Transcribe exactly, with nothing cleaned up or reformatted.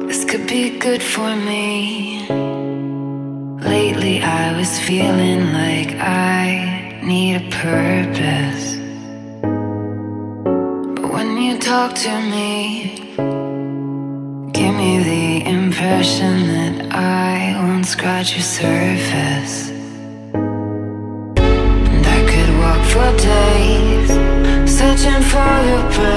This could be good for me. Lately I was feeling like I need a purpose, but when you talk to me, give me the impression that I won't scratch your surface. And I could walk for days searching for your presence.